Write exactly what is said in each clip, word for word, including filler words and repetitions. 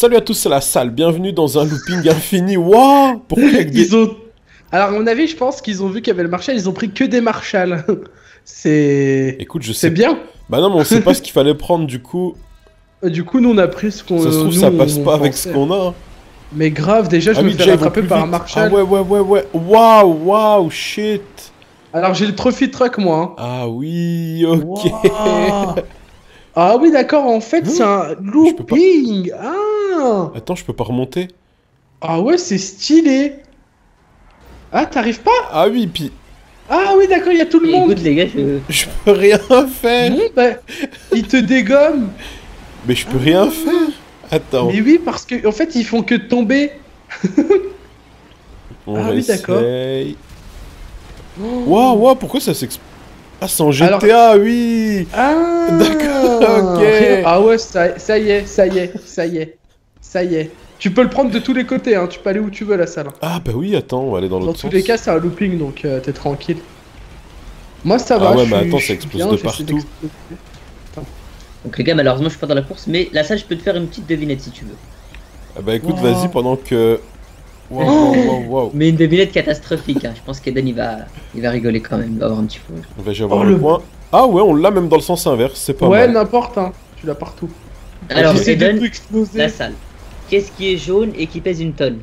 Salut à tous, c'est la salle, bienvenue dans un looping infini. Waouh! Pourquoi il y a que des... Ils ont... Alors, à mon avis, je pense qu'ils ont vu qu'il y avait le Marshall, ils ont pris que des Marshalls. C'est... Écoute, je sais... C'est bien. Bah non, mais on sait pas ce qu'il fallait prendre, du coup... Du coup, nous, on a pris ce qu'on... Ça se trouve, nous, ça passe on pas avec pensait. ce qu'on a. Hein. Mais grave, déjà, je ah me oui, fais déjà, ils vont rattraper plus par un vite. Marshall. Ah ouais, ouais, ouais, ouais. Waouh, waouh, shit. Alors, j'ai le trophy truck, moi. Hein. Ah oui, ok. Wow. Ah oui, d'accord, en fait, c'est un looping. Ah. Attends, je peux pas remonter. Ah ouais, c'est stylé. Ah, t'arrives pas? Ah oui, puis... Ah oui, d'accord, il y a tout le Et monde. écoute les gars, je... Je peux rien faire. Bon, bah, il te dégomme. Mais je peux rien faire. Attends. Mais oui, parce que en fait, ils font que tomber. On Ah oui, d'accord. réessaye. Waouh, waouh, pourquoi ça s'explose? Ah, c'est en G T A, Alors... oui. Ah. D'accord, ok. Ah ouais, ça, ça y est, ça y est, ça y est, ça y est. Tu peux le prendre de tous les côtés, hein. Tu peux aller où tu veux, la salle. Ah bah oui, attends, on va aller dans Dans l'autre tous sens. les cas, c'est un looping, donc euh, t'es tranquille. Moi, ça va. Ah ouais, je mais suis- attends, je ça suis explose bien, de j'essaie partout. d'exploser. Donc les gars, malheureusement, je suis pas dans la course, mais la salle, je peux te faire une petite devinette si tu veux. Ah bah écoute, Wow. vas-y pendant que... Waouh, Oh. waouh, waouh, waouh. Mais une devinette catastrophique, hein. Je pense qu'Eden il va... il va rigoler quand même, il va avoir un petit peu. Va-je avoir Oh, le le- point? Ah ouais, on l'a même dans le sens inverse, c'est pas Ouais, mal. n'importe, hein. Tu l'as partout. Alors, J'essaie de Eden, tout exploser. la salle. Qu'est-ce qui est jaune et qui pèse une tonne?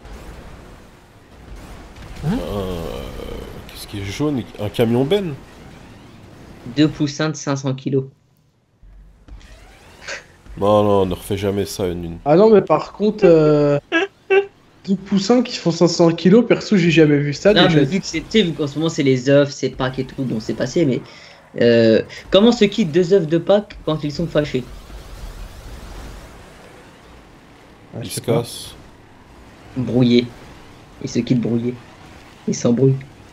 Euh, Qu'est-ce qui est jaune? Un camion Ben? Deux poussins de cinq cents kilos. Non, non, ne refais jamais ça, une une. Ah non, mais par contre, euh... deux poussins qui font cinq cents kilos, perso, j'ai jamais vu ça Non, déjà. mais vu que c'est, tu sais, vu qu'en ce moment c'est les œufs, c'est Pâques et tout, dont c'est passé, mais euh, comment se quittent deux œufs de Pâques quand ils sont fâchés? Ah, je Il sais se pas. casse. Brouillés. Ils se quittent brouillés. Ils s'embrouillent.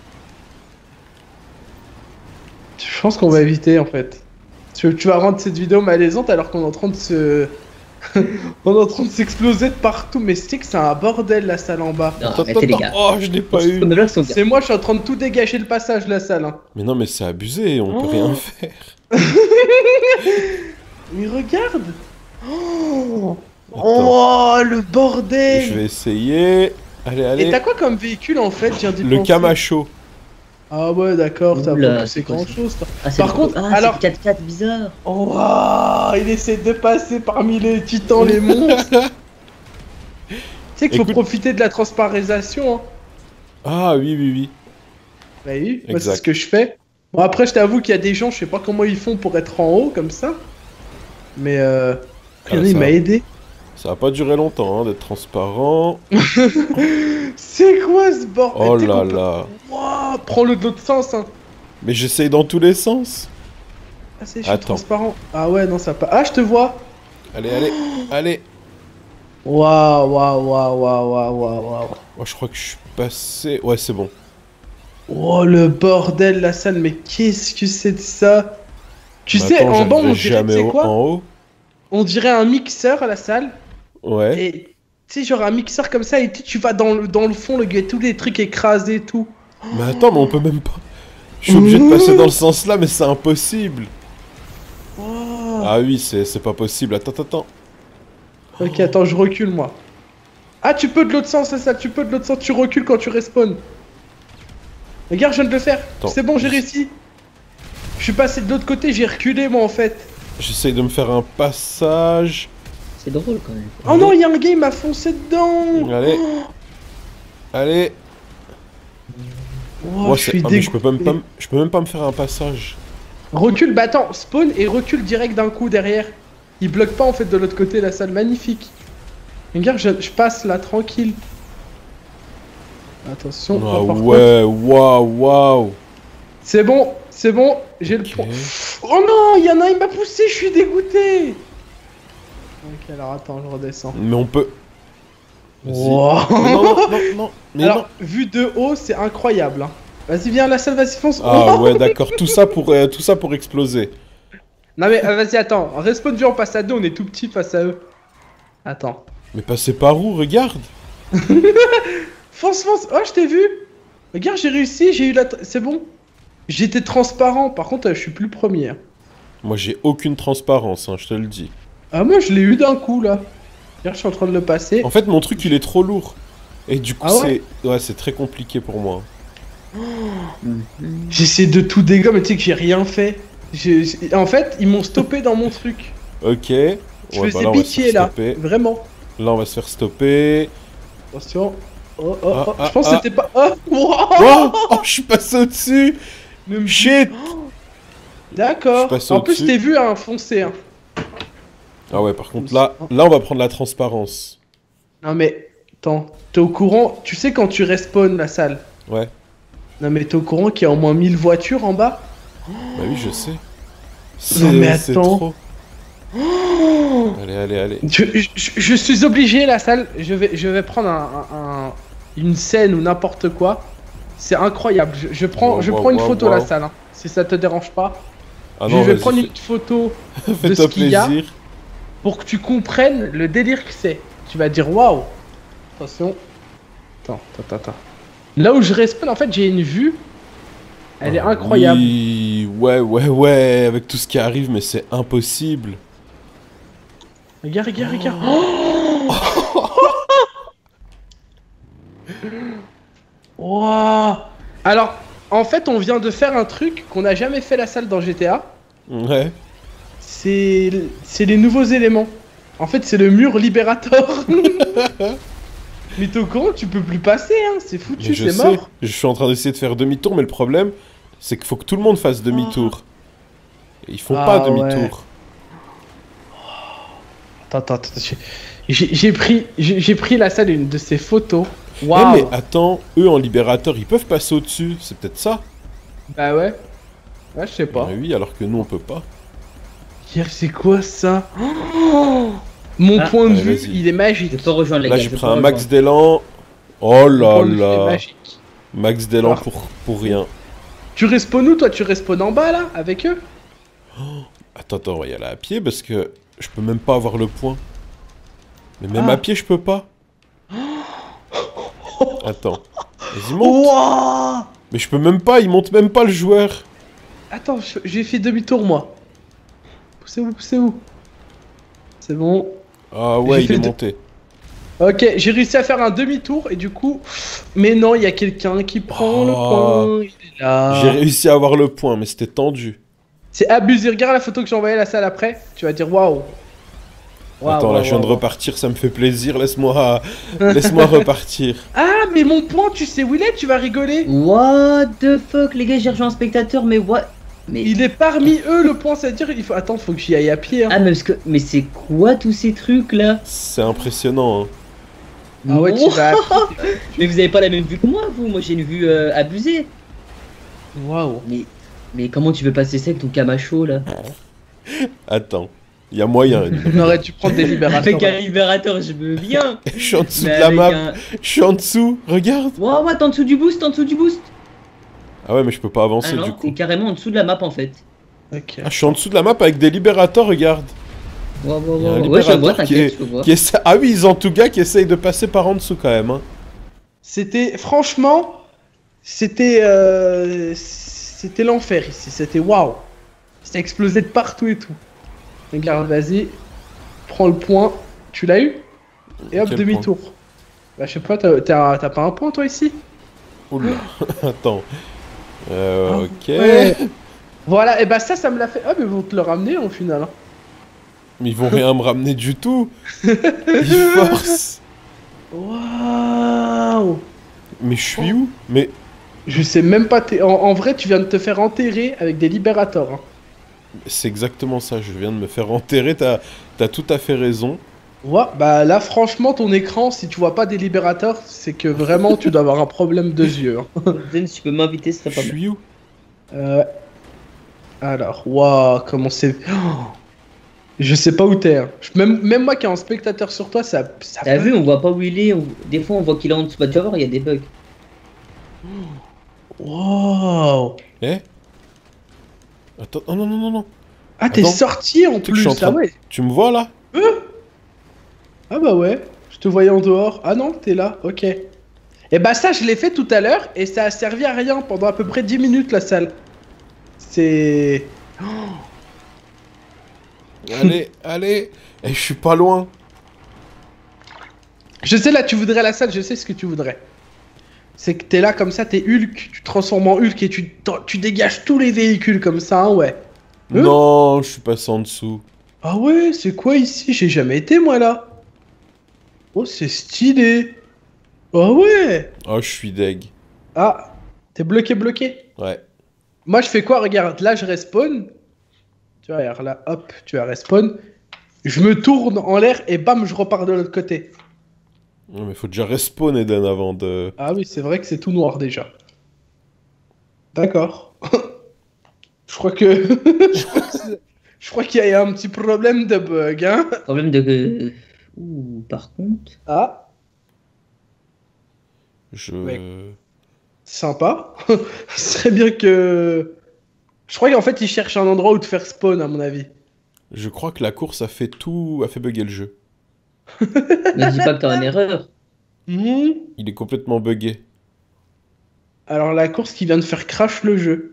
Je pense qu'on va éviter en fait. Tu, tu vas rendre cette vidéo malaisante alors qu'on est en train de se. On est en train de s'exploser de partout, mais c'est que c'est un bordel la salle en bas. Non, Attends, arrêtez les attends. gars. Oh, je l'ai pas eu. Comme les blagues sont bien. C'est moi, je suis en train de tout dégager le passage la salle. Hein. Mais non, mais c'est abusé, on peut Oh. rien faire. Mais regarde. Oh, Attends. oh le bordel. Je vais essayer. Allez, Et allez. t'as quoi comme véhicule en fait? Je viens d'y Le penser. Camacho. Ah ouais, d'accord, t'as Oula, pas poussé c'est quoi grand ça chose. Toi. Ah, c'est Par le- contre, ah, alors- c'est le quatre quatre bizarre. Oh, waouh, il essaie de passer parmi les titans, les monstres. Tu sais qu'il faut Écoute- profiter de la transparisation. Hein. Ah oui, oui, oui. Bah oui, moi, c'est Exact. ce que je fais. Bon, après, je t'avoue qu'il y a des gens, je sais pas comment ils font pour être en haut comme ça. Mais euh. Ah, il ça- m'a aidé. Ça va pas durer longtemps, hein, d'être transparent. C'est quoi ce bordel? Oh Tu sais là qu'on peut- là. Wouah, prends-le de l'autre sens. Hein. Mais j'essaye dans tous les sens. Ah, c'est, je suis Attends. transparent. Ah ouais, non, ça pas. Ah, je te vois. Allez, allez, allez. Waouh, waouh, waouh, waouh, waouh, waouh, waouh. Oh, je crois que je suis passé... Ouais, c'est bon. Oh le bordel, la salle, mais qu'est-ce que c'est de ça? Tu Mais sais, attends, en bas, on j'arriverai dirait, tu jamais sais au- quoi? en haut. On dirait un mixeur à la salle. Ouais. Et tu sais, genre un mixeur comme ça, et tu, tu vas dans le, dans le fond, le gars, tous les trucs écrasés et tout. Mais attends, mais on peut même pas... Je suis obligé de passer dans le sens là, mais c'est impossible. Oh. Ah oui, c'est c'est pas possible. Attends, attends, attends. Ok, attends, je recule moi. Ah, tu peux de l'autre sens, c'est ça, tu peux de l'autre sens, tu recules quand tu respawns. Regarde, je viens de le faire. Attends. C'est bon, j'ai réussi. Je suis passé de l'autre côté, j'ai reculé moi en fait. J'essaye de me faire un passage. C'est drôle quand même. Oh non, il y a un gars, il m'a foncé dedans. Allez. Allez. Oh, Moi, je c'est... suis Ah, mais je peux, même dégoûté. pas... me- je peux même pas me faire un passage. Recule, bah attends, spawn et recule direct d'un coup derrière. Il bloque pas en fait de l'autre côté la salle, magnifique. Regarde, je, je passe là, tranquille. Attention, Ah pas par contre. ouais, waouh, waouh. C'est bon, c'est bon, j'ai Ok. le point. Oh non, il y en a, il m'a poussé, je suis dégoûté. Ok, alors attends, je redescends. Mais on peut... Vas-y. Wow. Mais non, non, non, non. Mais Alors, non. vu de haut, c'est incroyable. Hein. Vas-y, viens, la salle, vas-y, fonce. Ah Oh. ouais, d'accord. Tout ça pour, euh, tout ça pour exploser. Non mais euh, vas-y, attends, respawn view, on passe à deux, on est tout petit face à eux. Attends. Mais passez par où, regarde. Fonce, fonce. Oh, je t'ai vu. Regarde, j'ai réussi, j'ai eu la... t- C'est bon. J'étais transparent, par contre, euh, je suis plus premier. Moi, j'ai aucune transparence, hein, je te le dis. Ah, moi, je l'ai eu d'un coup, là. Regarde, je suis en train de le passer. En fait, mon truc, il est trop lourd. Et du coup, Ah ouais c'est ouais, c'est très compliqué pour moi. J'essaie de tout dégommer, mais tu sais que j'ai rien fait. J'ai- j'ai- En fait, ils m'ont stoppé dans mon truc. Ok. Je Ouais, faisais bah là, on va se pitié faire là, stopper. vraiment. Là, on va se faire stopper. Attention. Oh, oh, Ah, oh. ah, je pense ah. que c'était pas. Oh, wow. Oh, oh, je suis passé au-dessus. Ne me- Shit. D'accord. Je suis passé En plus, au-dessus. je t'ai vu hein, foncer. Hein. Ah ouais, par contre, là, là, on va prendre la transparence. Non mais, attends, t'es au courant? Tu sais quand tu respawns la salle? Ouais. Non mais t'es au courant qu'il y a au moins mille voitures en bas? Bah oui, je sais. Non, mais C'est attends. trop. Allez, allez, allez. Je, je- je suis obligé la salle. Je vais, je vais prendre un, un- un- une scène ou n'importe quoi. C'est incroyable. Je, je prends, Wow, je wow, prends une wow, photo wow. la salle. Hein, si ça te dérange pas. Ah je non, vais vas-y, prendre fais- une photo de ce fais-toi qu'il y a plaisir. pour que tu comprennes le délire que c'est. Tu vas dire waouh. Attention. Attends, attends, attends. Là où je respawn, en fait, j'ai une vue. Elle est Ah incroyable. Oui, ouais, ouais, ouais, avec tout ce qui arrive, mais c'est impossible. Regarde, regarde, regarde. Oh Wow. Alors, en fait, on vient de faire un truc qu'on n'a jamais fait la salle dans G T A. Ouais. C'est c'est les nouveaux éléments. En fait, c'est le mur libérateur. Mais t'es au courant, tu peux plus passer, hein. C'est Mais foutu, je c'est sais, mort. je suis en train d'essayer de faire demi-tour, mais le problème, c'est qu'il faut que tout le monde fasse demi-tour. Et ils font Ah pas ouais. demi-tour. Attends, attends, attends. j'ai- J'ai j'ai pris, j'ai j'ai pris la salle d'une de ces photos. Eh, Waouh. mais attends, eux en libérateur, ils peuvent passer au-dessus, c'est peut-être ça? Bah ouais. Ouais, je sais pas. Mais oui, alors que nous on peut pas. Hier, c'est quoi ça? Oh Mon Ah. point de Allez, vue, vas-y. il est magique. Je peux rejoindre les Là gars. j'ai je pris peux un max rejoindre. d'élan. Oh Mon là point de vue, il est là. magique. Max d'élan Ah. pour, pour rien. Tu respawns où toi? Tu respawns en bas là avec eux? Attends, attends, on va y aller à pied parce que je peux même pas avoir le point. Mais même Ah. à pied je peux pas. Attends. Vas-y, monte. Wouah. Mais je peux même pas, il monte même pas le joueur. Attends, je- j'ai fait demi-tour moi. Poussez-vous, poussez-vous. C'est bon. Ah ouais, J'ai il fait est deux- monté. Ok, j'ai réussi à faire un demi-tour et du coup... Mais non, il y a quelqu'un qui prend le Oh. point. Il est là. J'ai réussi à avoir le point, mais c'était tendu. C'est abusé. Regarde la photo que j'ai envoyée à la salle après. Tu vas dire waouh. Waouh, Attends, là waouh, je viens de waouh. repartir, ça me fait plaisir, laisse-moi laisse-moi repartir. Ah, mais mon point, tu sais où il est? Tu vas rigoler. What the fuck, les gars, j'ai rejoint un spectateur, mais what? Mais. Il est parmi eux le point, c'est-à-dire il faut... Attends, faut que j'y aille à pied. Hein. Ah, mais parce que. Mais c'est quoi tous ces trucs là? C'est impressionnant, hein. Ah ouais, tu vas à pied. Mais vous avez pas la même vue que moi, vous? Moi j'ai une vue euh, abusée. Waouh. Mais. Mais comment tu veux passer ça avec ton Camacho là? Attends, il y a moyen. On aurait dû prendre des libérateurs. Avec un libérateur, je veux bien. Je suis en dessous Mais de la avec map, un- je suis en dessous, regarde. Wow, ouais, t'es en dessous du boost, t'es en dessous du boost. Ah ouais, mais je peux pas avancer Ah non, du t'es coup. carrément en dessous de la map en fait. Ok. Ah, je suis en dessous de la map avec des libérateurs, regarde. Wow, wow, Il y a un wow. Ouais, je libérateur vois, qui t'inquiète, est- je vois. Qui essaie- Ah oui, ils ont tout gars qui essaye de passer par en dessous quand même. Hein. C'était, franchement, c'était, euh, c'était l'enfer ici. C'était waouh. C'était explosé de partout et tout. Regarde, vas-y, prends le point. Tu l'as eu? Et hop, Quel demi-tour. Bah, je sais pas, t'as, t'as- t'as pas un point toi ici? Oula, attends. Euh, Ah, ok. ouais. Voilà, et bah ça, ça me l'a fait. Ah, mais ils vont te le ramener au final. hein. Mais ils vont rien me ramener du tout. Ils forcent. Waouh. Mais je suis où? Mais Je sais même pas. t'es- En, en vrai, tu viens de te faire enterrer avec des libérateurs. hein. c'est exactement ça, je viens de me faire enterrer, t'as t'as tout à fait raison. Ouais, bah là, franchement, ton écran, si tu vois pas des libérateurs, c'est que vraiment, tu dois avoir un problème de yeux. hein. Zen, si tu peux m'inviter, ce serait Je pas mal. suis où? Euh... Alors, waouh, comment c'est... Oh, je sais pas où t'es. hein. Je- Même, même moi qui est en spectateur sur toi, ça... ça T'as bug. vu, on voit pas où il est. on- Des fois, on voit qu'il est en dessous. Bah, tu vas voir, il y a des bugs. Wow. Eh? Attends, oh non, non, non, non. Ah, t'es Attends. sorti en Tu sais que je plus, suis en ah train- ouais. Tu me vois là? Ah bah ouais, je te voyais en dehors. Ah non, t'es là, ok. Et bah ça, je l'ai fait tout à l'heure, et ça a servi à rien pendant à peu près dix minutes, la salle. C'est... Allez, allez. Eh, je suis pas loin. Je sais, là, tu voudrais la salle, je sais ce que tu voudrais. C'est que t'es là comme ça, t'es Hulk, tu te transformes en Hulk et tu, tu dégages tous les véhicules comme ça, hein, ouais. Hein? Non, je suis passé en dessous. Ah ouais, c'est quoi ici? J'ai jamais été, moi, là. Oh, c'est stylé. Ah ouais. Oh, je suis deg. Ah, t'es bloqué, bloqué. Ouais. Moi, je fais quoi? Regarde, là, je respawn. Tu vois, regarde, là, hop, tu vas respawn. Je me tourne en l'air et bam, je repars de l'autre côté. Non, mais faut déjà respawn, Eden, avant de... Ah oui, c'est vrai que c'est tout noir déjà. D'accord. Je crois que... je crois que c'est- je crois qu'il y a un petit problème de bug, hein. Problème de. Ouh, par contre. Ah, Je... Ouais. sympa. Ce serait bien que... Je crois qu'en fait, ils cherchent un endroit où te faire spawn, à mon avis. Je crois que la course a fait tout... a fait bugger le jeu. Ne dis pas que t'es en erreur. Hmm. Il est complètement buggé. Alors, la course qui vient de faire crash le jeu.